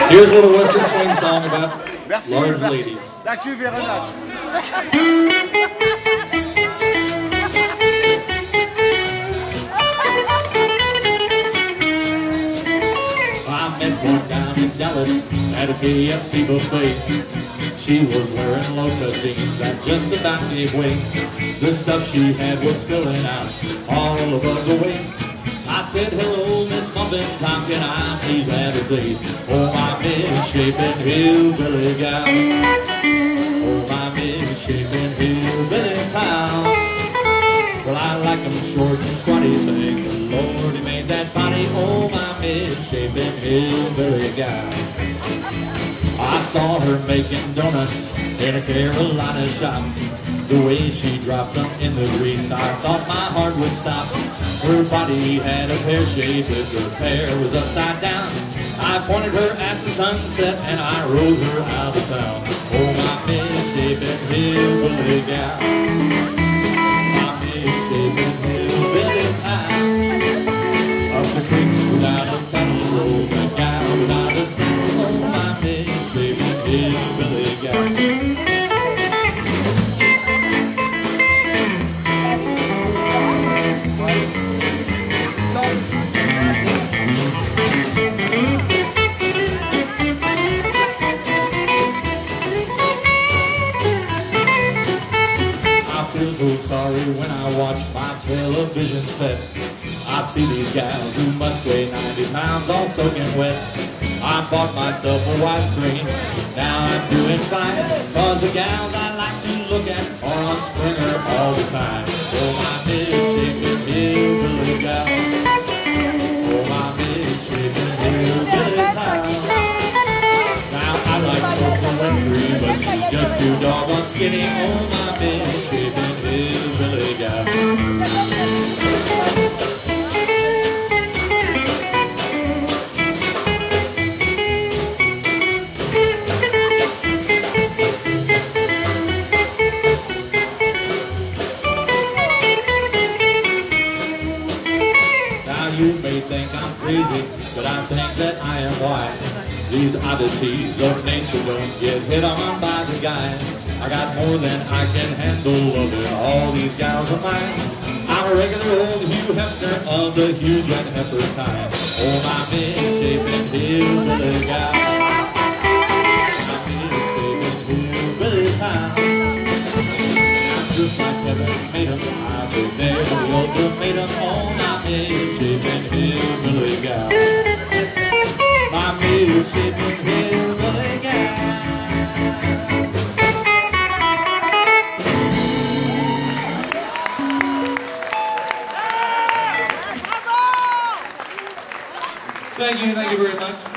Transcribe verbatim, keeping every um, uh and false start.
Here's a little Western swing song about merci, large merci. ladies. Thank you very much. I met one down in Dallas at a K F C buffet. She was wearing low-cut jeans that just about gave way. The stuff she had was spilling out all above the waist. I said, hello, Miss Muffin Top, can I please have a taste? Oh, my misshapen hillbilly gal. Oh, my misshapen hillbilly pal. Well, I like them short and squatty, thank the Lord he made that body. Oh, my misshapen hillbilly gal. I saw her making donuts in a Carolina shop. The way she dropped them in the grease, I thought my heart would stop. Her body had a pear shape if the pear was upside down. I pointed her at the sunset and I rode her out of town. Oh, my misshapen hillbilly gal. My misshapen hillbilly pal. Up the creek without a paddle, rolled the gal without a saddle. Oh, my misshapen hillbilly gal. So sorry when I watch my television set. I see these gals who must weigh ninety pounds all soaking wet. I bought myself a widescreen, now I'm doing fine, cause the gals I like to look at are on Springer all the time. Oh, my misshapen hillbilly gal. Oh, my misshapen hillbilly pal. Now I like Oprah Winfrey, but she's just too doggone skinny. Oh, my misshapen hillbilly gal. Now you may think I'm crazy, but I think that I am wise. These oddities of nature don't get hit on by the guys. I got more than I can handle loving all these gals of mine. I'm a regular old Hugh Hefner of the Hughes and Hefner kind. Oh, my misshapen hillbilly gal. My misshapen hillbilly pal. I'm just like Kevin Matum, I've been there for the ultimatum. Oh, my misshapen hillbilly gal. My misshapen hillbilly gal. Thank you, thank you very much.